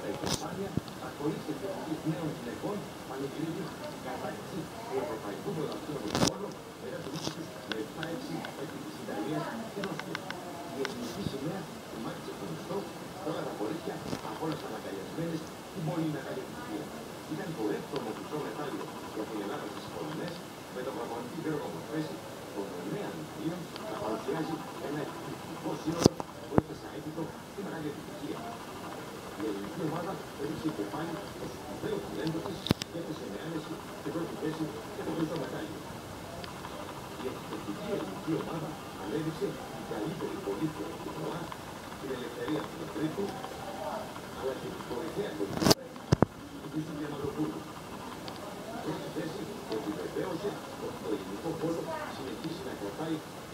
Η Ισπανία ασχολήθηκε με νέων γυναικών πανηγυρίζει την κατάκτηση του Ευρωπαϊκού Πρωταθλήματος του Πolo μετά το νίκη τους με 7-6 επί της Ιταλίας και Ρωσίας. Η ελληνική σημαία του μάτισε στο μισθό, τώρα τα κορίτσια απόλαυσαν αγκαλιασμένες την πολύ μεγάλη επιτυχία. Ήταν το έβδομο χρυσό μετάλλιο για την Ελλάδα στις Πολωνές, με τον προπονητή Γιώργο Μορφέση, των 9 Μητρίων να παρουσιάζει ένα εκπληκτικό σύνολο που έφτασε αίτητο τη μεγάλη επιτυχία. Η ελληνική ομάδα έδειξε κεφάλι στο σπουδαίο ταλέντο της και έπεσε με άνεση στην πρώτη θέση και το χρυσό μετάλλιο. Η εκπληκτική ελληνική ομάδα ανέδειξε την καλύτερη πολύτιμη του φορά, την ελευθερία του Τρίτου, αλλά και την κορυφαία κολλητή του Χρήστου Διαμαντοπούλου. Η πρώτη θέση επιβεβαίωσε ότι το ελληνικό πόλο συνεχίσει να κρατάει